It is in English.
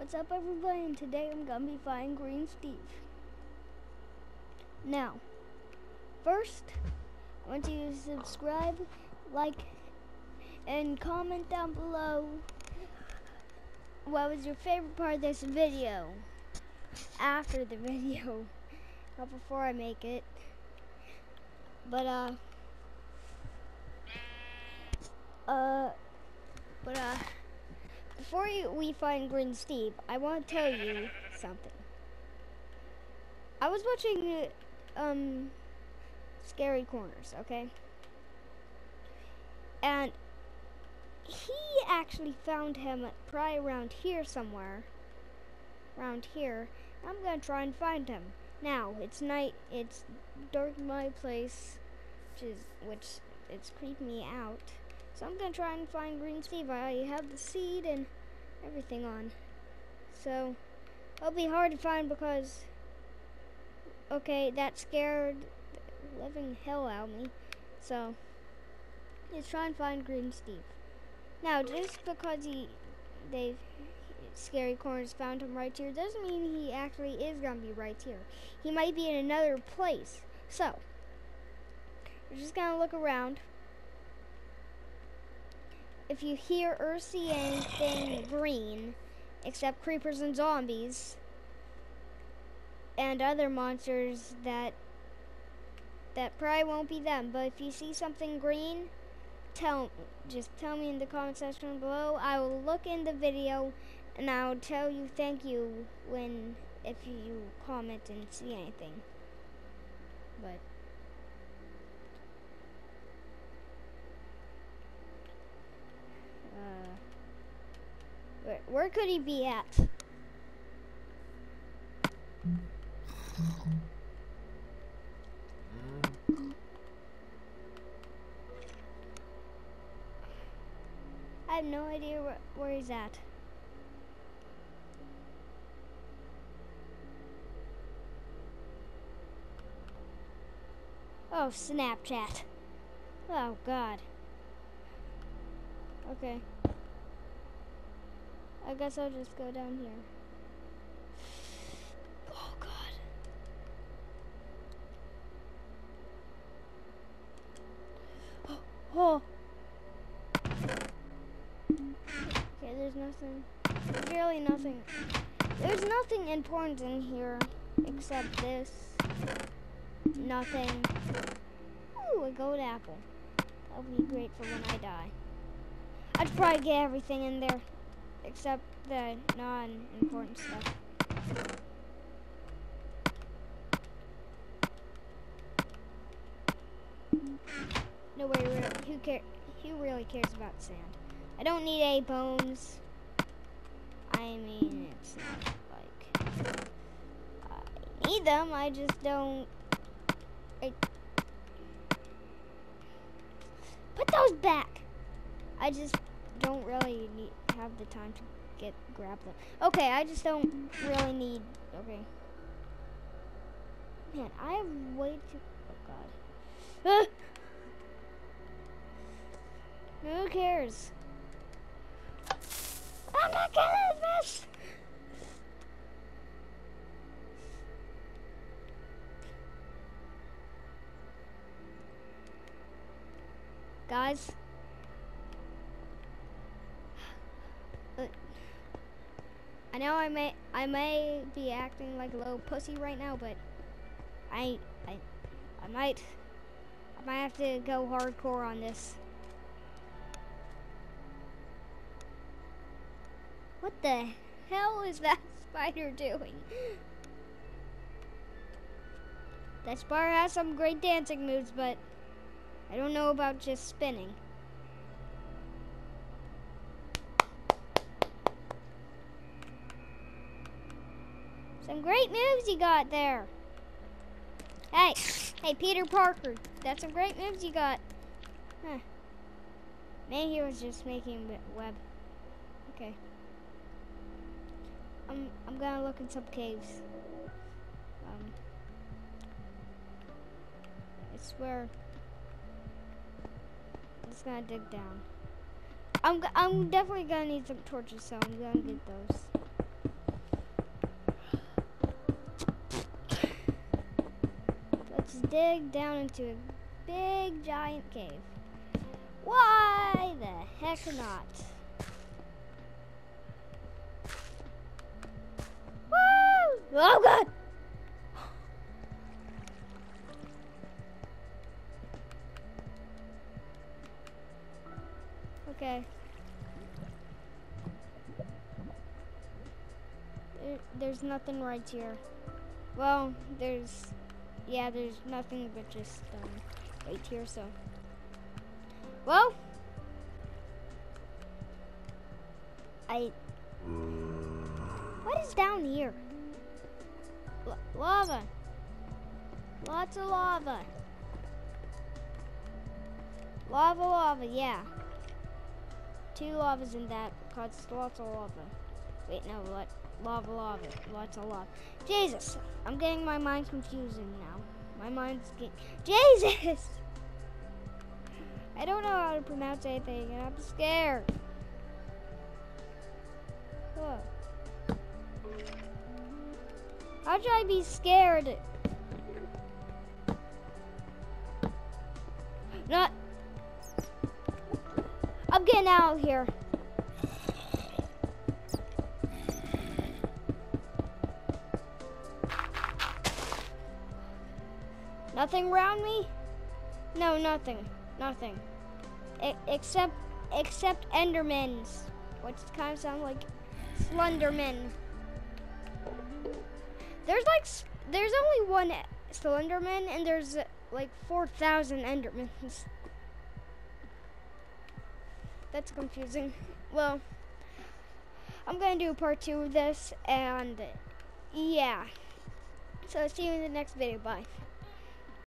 What's up, everybody? And today I'm gonna be finding Green Steve. Now, first, I want you to subscribe, like, and comment down below what was your favorite part of this video after the video, not before I make it. But before we find Green Steve, I want to tell you something. I was watching Scary Corners, okay? And he actually found him probably around here somewhere. Around here. I'm gonna try and find him. Now, it's night, it's dark in my place, which it's creeping me out. So I'm gonna try and find Green Steve. I have the seed and everything on. So it'll be hard to find because, okay, that scared the living hell out of me. So let's try and find Green Steve. Now, just because Scary Corners found him right here doesn't mean he actually is gonna be right here. He might be in another place. So we're just gonna look around. If you hear or see anything green, except creepers and zombies and other monsters, that probably won't be them. But if you see something green, just tell me in the comment section below. I will look in the video and I'll tell you thank you if you comment and see anything. But where could he be at? I have no idea where he's at. Oh, Snapchat. Oh, God. Okay. I guess I'll just go down here. Oh, God. Oh. Okay, there's nothing. Really nothing. There's nothing important in here except this. Nothing. Ooh, a gold apple. That'll be great for when I die. I'd probably get everything in there except the non-important stuff. No way, who really cares about sand? I don't need any bones. I mean, it's not like I need them, I just don't. Put those back. I just don't really have the time to grab them. Okay, I just don't really need. Okay. Man, I have way too. Oh God. Who cares? I'm not gonna do this. Guys, I know I may be acting like a little pussy right now, but I might have to go hardcore on this. What the hell is that spider doing? That spider has some great dancing moves, but I don't know about just spinning. Some great moves you got there. Hey, Peter Parker, that's some great moves you got. Huh. Maybe he was just making a web. Okay. I'm gonna look in some caves. I swear. I'm just gonna dig down. I'm definitely gonna need some torches, so I'm gonna get those. dig down into a big giant cave. Why the heck not? Woo! Oh god! Okay. There's nothing right here. Well, there's nothing but just right here, so. Well, what is down here? Lava. Lots of lava. Lava, yeah. 2 lavas in that caused lots of lava. Wait, no, what? Lava, lots of lava. Jesus, I'm getting my mind confusing now. My mind's getting, Jesus! I don't know how to pronounce anything, and I'm scared. Whoa. How should I be scared? Not. I'm getting out of here. Nothing around me? No, nothing. Nothing. Except Endermans, which kind of sound like Slenderman. There's only one Slenderman, and there's like 4,000 Endermans. That's confusing. Well, I'm gonna do part 2 of this, and yeah. So see you in the next video. Bye.